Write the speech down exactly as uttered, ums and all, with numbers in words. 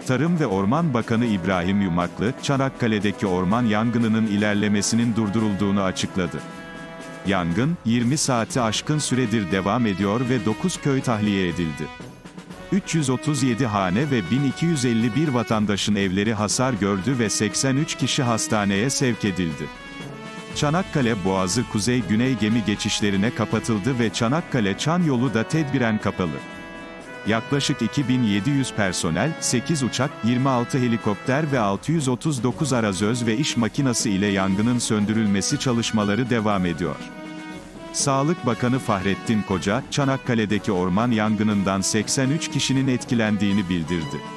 Tarım ve Orman Bakanı İbrahim Yumaklı, Çanakkale'deki orman yangınının ilerlemesinin durdurulduğunu açıkladı. Yangın, yirmi saati aşkın süredir devam ediyor ve dokuz köy tahliye edildi. üç yüz otuz yedi hane ve bin iki yüz elli bir vatandaşın evleri hasar gördü ve seksen üç kişi hastaneye sevk edildi. Çanakkale Boğazı kuzey-güney gemi geçişlerine kapatıldı ve Çanakkale-Çan yolu da tedbiren kapalı. Yaklaşık iki bin yedi yüz personel, sekiz uçak, yirmi altı helikopter ve altı yüz otuz dokuz arazöz ve iş makinası ile yangının söndürülmesi çalışmaları devam ediyor. Sağlık Bakanı Fahrettin Koca, Çanakkale'deki orman yangınından seksen üç kişinin etkilendiğini bildirdi.